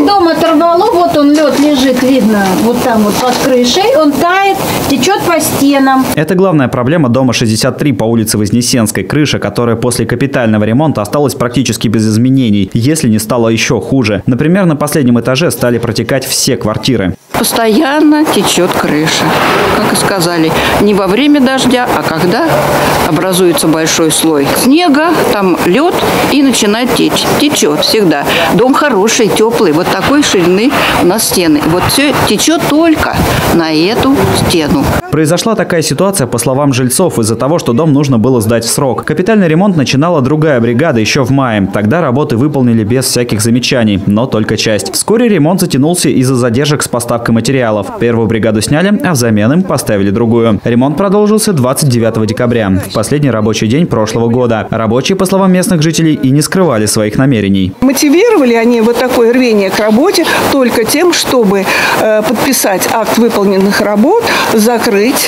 дом оторвало, вот он, лед лежит, видно, вот там вот под крышей, он тает, течет по стенам. Это главная проблема дома 63 по улице Вознесенской. Крыша, которая после капитального ремонта осталась практически без изменений, если не стало еще хуже. Например, на последнем этаже стали протекать все квартиры. Постоянно течет крыша. Как и сказали, не во время дождя, а когда образуется большой слой снега, там лед и начинает течь. Течет всегда. Дом хороший, теплый, вот такой ширины у нас стены. Вот все течет только на эту стену. Произошла такая ситуация, по словам жильцов, из-за того, что дом нужно было сдать в срок. Капитальный ремонт начинала другая бригада еще в мае. Тогда работы выполнили без всяких замечаний, но только часть. Вскоре ремонт затянулся из-за задержек с поставкой материалов. Первую бригаду сняли, а взамен им поставили другую. Ремонт продолжился 29 декабря, в последний рабочий день прошлого года. Рабочие, по словам местных жителей, и не скрывали своих намерений. Мотивировали они вот такое рвение к работе только тем, чтобы подписать акт выполненных работ, закрыть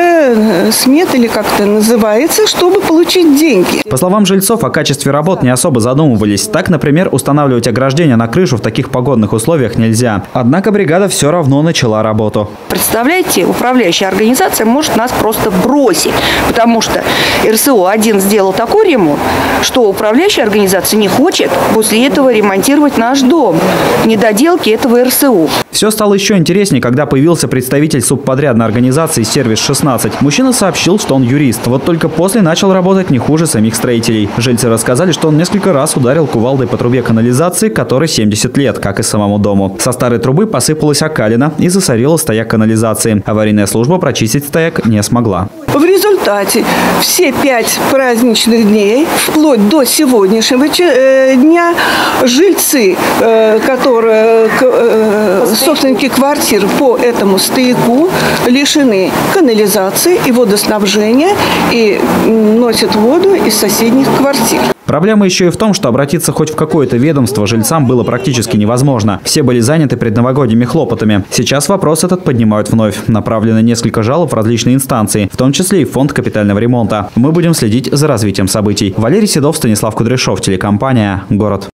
смет или как это называется, чтобы получить деньги. По словам жильцов, о качестве работ не особо задумывались. Так, например, устанавливать ограждение на крышу в таких погодных условиях нельзя. Однако бригада все равно начала работу. Представляете, управляющая организация может нас просто бросить, потому что РСО-1 сделал такой ремонт, что управляющая организация не хочет после этого ремонтировать наш дом. Недоделки этого РСО. Все стало еще интереснее, когда появился представитель субподрядной организации «Сервис-16». Мужчина сообщил, что он юрист. Вот только после начал работать не хуже самих строителей. Жильцы рассказали, что он несколько раз ударил кувалдой по трубе канализации, которой 70 лет, как и самому дому. Со старой трубы посыпалась окалина и засорила стояк канализации. Аварийная служба прочистить стояк не смогла. В результате все 5 праздничных дней, вплоть до сегодняшнего дня, жильцы, которые собственники квартир по этому стояку, лишены канализации и водоснабжения и носят воду из соседних квартир. Проблема еще и в том, что обратиться хоть в какое-то ведомство жильцам было практически невозможно. Все были заняты предновогодними хлопотами. Сейчас вопрос этот поднимают вновь. Направлено несколько жалоб в различные инстанции, в том числе и в фонд капитального ремонта. Мы будем следить за развитием событий. Валерий Седов, Станислав Кудряшов, телекомпания «Город».